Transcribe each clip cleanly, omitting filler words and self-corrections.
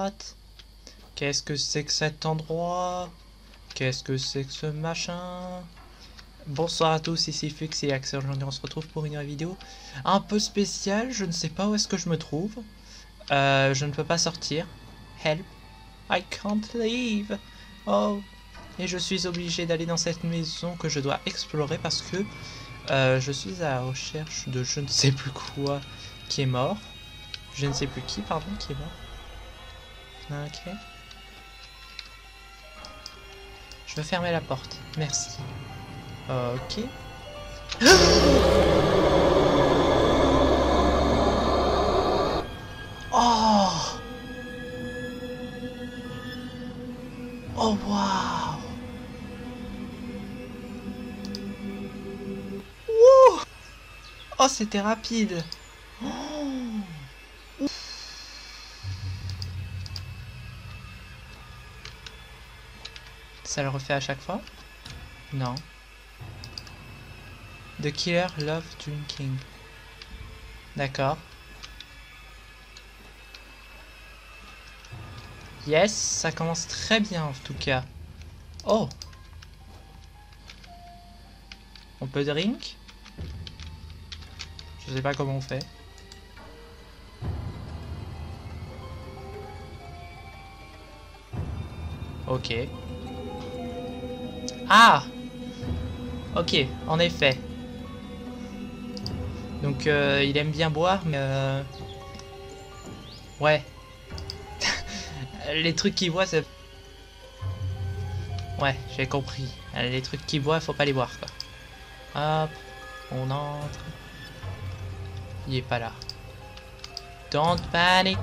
what? Qu'est-ce que c'est que cet endroit? Qu'est-ce que c'est que ce machin? Bonsoir à tous, ici Fux et Axel. Aujourd'hui on se retrouve pour une vidéo un peu spéciale. Je ne sais pas où est-ce que je me trouve. Je ne peux pas sortir. Help, I can't leave. Oh, et je suis obligé d'aller dans cette maison que je dois explorer parce que je suis à la recherche de je ne sais plus quoi qui est mort. Je ne sais plus qui, pardon, qui est mort. Ok. Je veux fermer la porte. Merci. Ok. Oh! Oh waouh! Wouh! Oh, c'était rapide. Oh. Ça le refait à chaque fois? Non. The killer love drinking. D'accord. Yes, ça commence très bien en tout cas. Oh! On peut drink? Je sais pas comment on fait. Ok. Ah! Ok, en effet. Donc il aime bien boire, mais ouais. Les trucs qu'il boit, c'est... Ouais, j'ai compris. Les trucs qu'il boit, faut pas les boire, quoi. Hop, on entre. Il est pas là. Don't panic.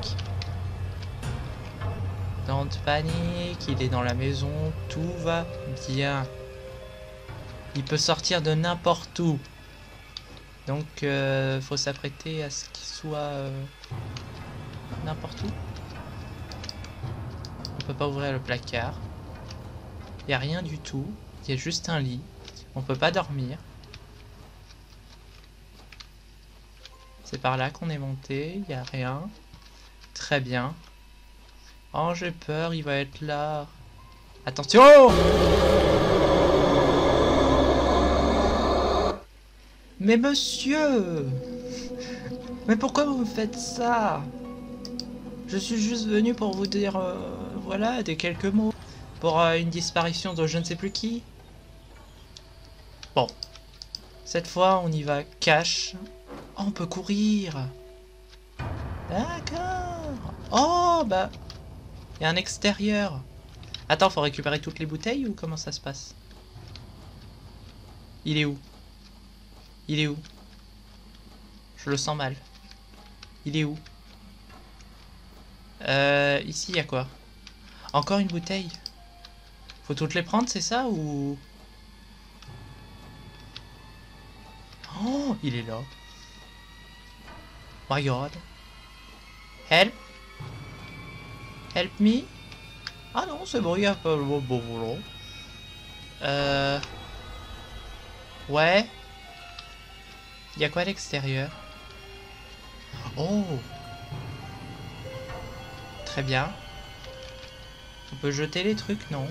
Don't panic, il est dans la maison, tout va bien. Il peut sortir de n'importe où. Donc faut s'apprêter à ce qu'il soit n'importe où. On peut pas ouvrir le placard. Il n'y a rien du tout. Il y a juste un lit. On peut pas dormir. C'est par là qu'on est monté. Il n'y a rien. Très bien. Oh, j'ai peur. Il va être là. Attention! Mais monsieur! Mais pourquoi vous me faites ça? Je suis juste venu pour vous dire, voilà, des quelques mots. Pour une disparition de je ne sais plus qui. Bon. Cette fois, on y va cash. Oh, on peut courir. D'accord. Oh, bah. Il y a un extérieur. Attends, faut récupérer toutes les bouteilles ou comment ça se passe? Il est où? Il est où? Je le sens mal. Il est où? Ici, il y a quoi? Encore une bouteille? Faut toutes les prendre, c'est ça ou... Oh, il est là. My God. Help. Help me. Ah non, c'est bon, il y a pas le bon boulot. Ouais. Il y a quoi à l'extérieur? Oh. Très bien. On peut jeter les trucs, non?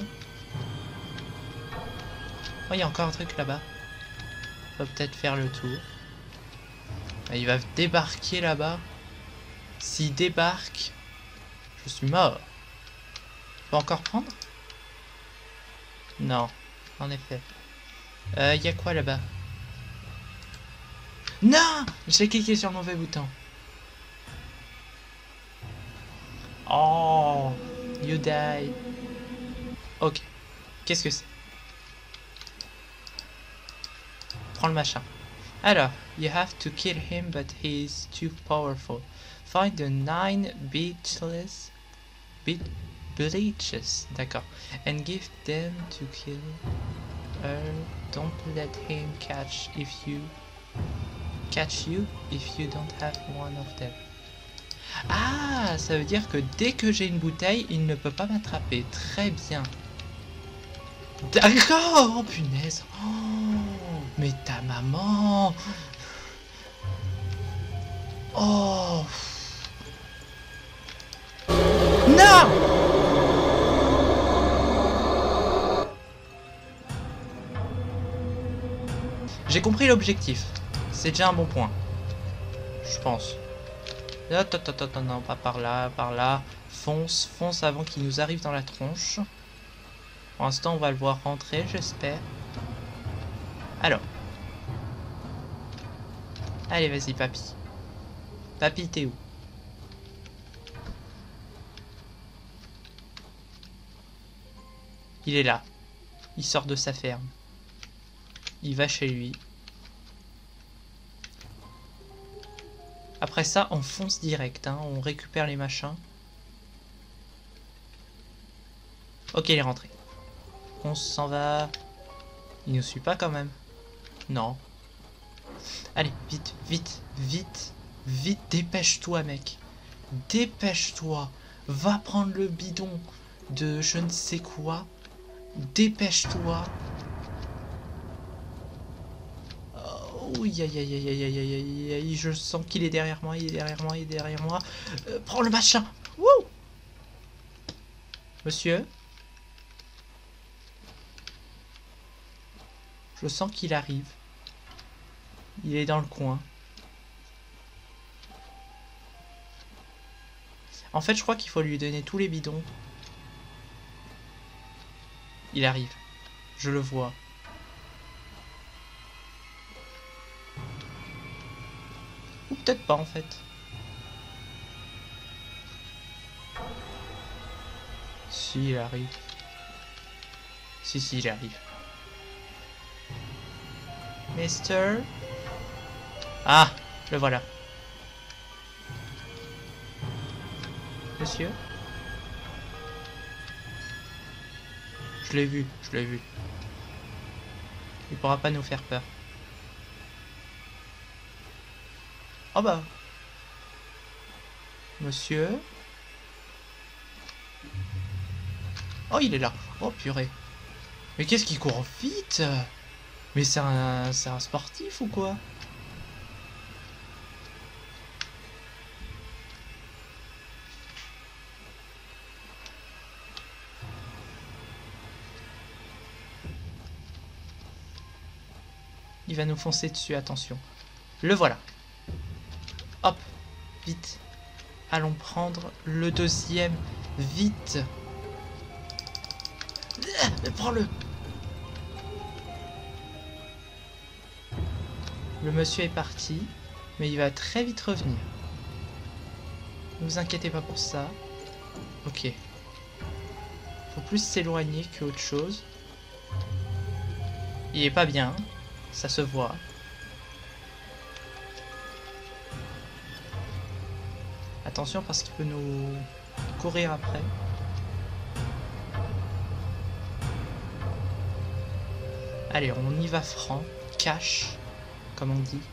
Oh, il y a encore un truc là-bas. On va peut-être faire le tour. Il va débarquer là-bas. S'il débarque, je suis mort. On peut encore prendre? Non, en effet. Il y a quoi là-bas? Non! J'ai cliqué sur le mauvais bouton. Oh, you die. Ok. Qu'est-ce que c'est? Prends le machin. Alors, you have to kill him, but he's too powerful. Find the 9 bleaches, d'accord, and give them to kill her. Don't let him catch you if you don't have one of them. Ah, ça veut dire que dès que j'ai une bouteille, il ne peut pas m'attraper. Très bien. D'accord. Oh punaise. Oh, mais ta maman. Oh. Non. Tiens! J'ai compris l'objectif. C'est déjà un bon point. Je pense. Attends, non, pas par là, par là. Fonce, fonce avant qu'il nous arrive dans la tronche. Pour l'instant, on va le voir rentrer, j'espère. Alors. Allez, vas-y, papy. Papy, t'es où? Il est là. Il sort de sa ferme. Il va chez lui. Après ça, on fonce direct, hein. On récupère les machins. Ok, il est rentré. On s'en va. Il nous suit pas quand même. Non. Allez, vite, vite, vite, vite, dépêche-toi, mec. Dépêche-toi. Va prendre le bidon de je ne sais quoi. Dépêche-toi. Oh, aïe, aïe, aïe, aïe, aïe, aïe, aïe, aïe, je sens qu'il est derrière moi, il est derrière moi, il est derrière moi. Prends le machin. Wouh! Monsieur? Je sens qu'il arrive. Il est dans le coin. En fait, je crois qu'il faut lui donner tous les bidons. Il arrive. Je le vois. Ou peut-être pas, en fait. Si, il arrive. Si, il arrive. Mister... Ah, le voilà. Monsieur? Je l'ai vu, je l'ai vu. Il pourra pas nous faire peur. Oh bah. Monsieur? Oh, il est là. Oh, purée. Mais qu'est-ce qu'il court vite? Mais c'est un sportif ou quoi? Il va nous foncer dessus, attention. Le voilà. Hop, vite. Allons prendre le deuxième. Vite. Prends-le. Le monsieur est parti, mais il va très vite revenir. Ne vous inquiétez pas pour ça. Ok. Faut plus s'éloigner qu'autre chose. Il est pas bien. Ça se voit. Attention parce qu'il peut nous courir après. Allez, on y va franc. Cash, comme on dit.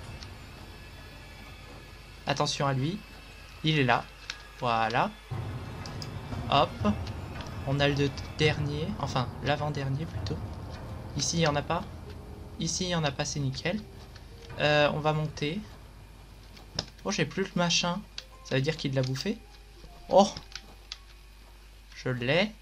Attention à lui. Il est là. Voilà. Hop. On a le dernier. Enfin, l'avant-dernier plutôt. Ici, il n'y en a pas. Ici, il n'y en a pas, c'est nickel. On va monter. Oh, j'ai plus le machin. Ça veut dire qu'il l'a bouffé. Oh! Je l'ai.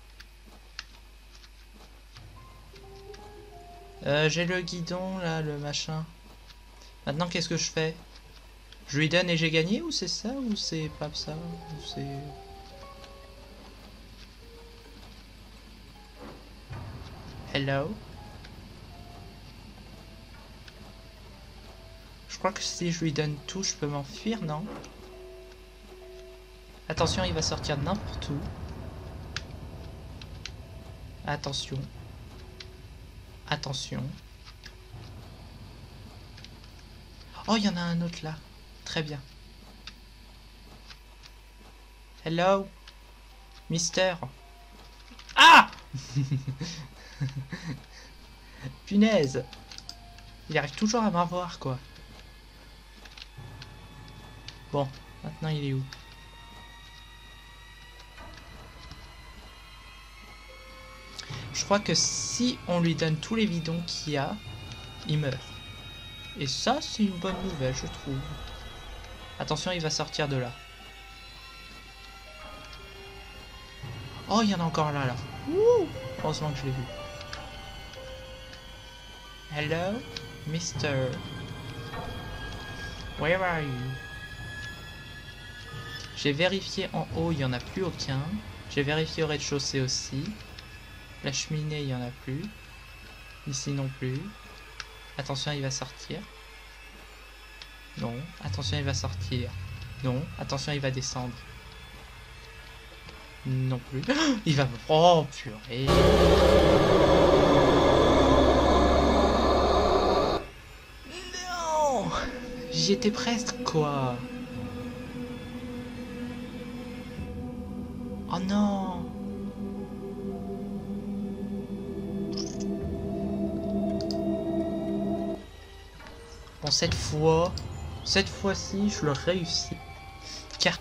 J'ai le guidon, là, le machin. Maintenant, qu'est-ce que je fais? Je lui donne et j'ai gagné, ou c'est ça? Ou c'est pas ça? Ou c'est... Hello? Je crois que si je lui donne tout, je peux m'enfuir, non? Attention, il va sortir de n'importe où. Attention. Attention. Oh, il y en a un autre là. Très bien. Hello? Mister? Ah! Punaise! Il arrive toujours à m'avoir, quoi. Bon, maintenant il est où? Je crois que si on lui donne tous les bidons qu'il y a, il meurt. Et ça, c'est une bonne nouvelle, je trouve. Attention, il va sortir de là. Oh, il y en a encore là. Ouh, heureusement que je l'ai vu. Hello, Mister. Where are you? J'ai vérifié en haut, il n'y en a plus aucun. J'ai vérifié au rez-de-chaussée aussi. La cheminée, il n'y en a plus. Ici non plus. Attention, il va sortir. Non. Attention, il va sortir. Non. Attention, il va descendre. Non plus. Il va... Oh, purée. Non. J'y étais presque, quoi. Oh non. Bon, cette fois-ci, je le réussis. Car...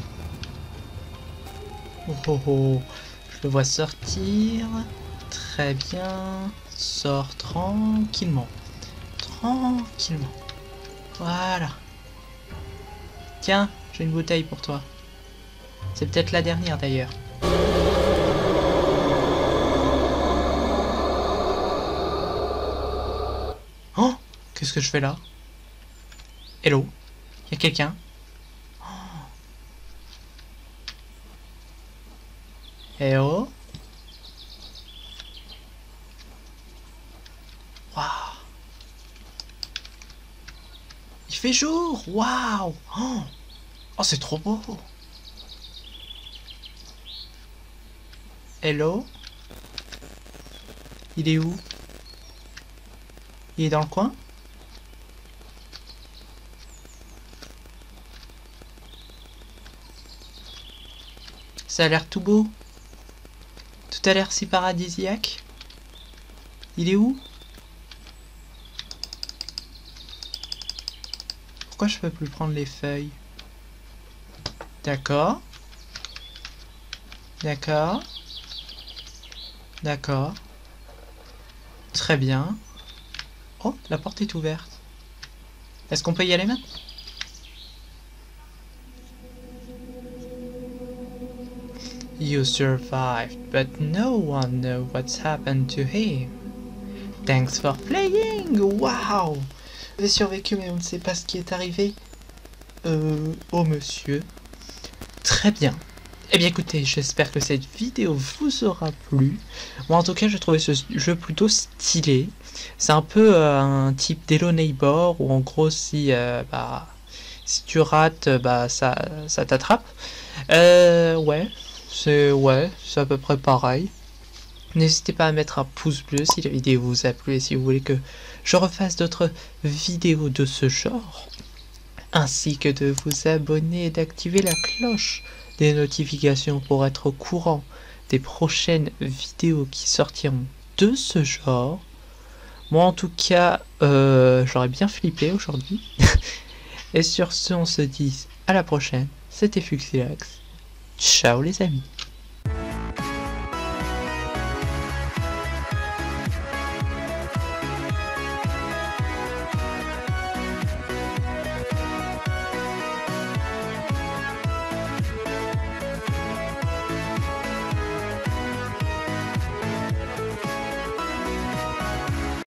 Oh oh oh. Je le vois sortir. Très bien. Sors tranquillement. Tranquillement. Voilà. Tiens, j'ai une bouteille pour toi. C'est peut-être la dernière d'ailleurs. Oh, qu'est-ce que je fais là? Hello? Y a quelqu'un? Eh oh? Waouh! Il fait jour! Waouh! Oh, c'est trop beau! Hello? Il est où? Il est dans le coin? Ça a l'air tout beau. Tout a l'air si paradisiaque. Il est où? Pourquoi je peux plus prendre les feuilles? D'accord. D'accord. D'accord. Très bien. Oh, la porte est ouverte. Est-ce qu'on peut y aller maintenant? You survived, but no one knows what's happened to him. Thanks for playing! Wow! Vous avez survécu, mais on ne sait pas ce qui est arrivé au monsieur. Très bien. Eh bien écoutez, j'espère que cette vidéo vous aura plu. Moi en tout cas, j'ai trouvé ce jeu plutôt stylé. C'est un peu un type d'Hello Neighbor, où en gros, si tu rates, ça t'attrape. Ouais, c'est à peu près pareil. N'hésitez pas à mettre un pouce bleu si la vidéo vous a plu et si vous voulez que je refasse d'autres vidéos de ce genre. Ainsi que de vous abonner et d'activer la cloche des notifications pour être au courant des prochaines vidéos qui sortiront de ce genre. Moi en tout cas, j'aurais bien flippé aujourd'hui. Et sur ce, on se dit à la prochaine. C'était Fuxilax. Ciao les amis.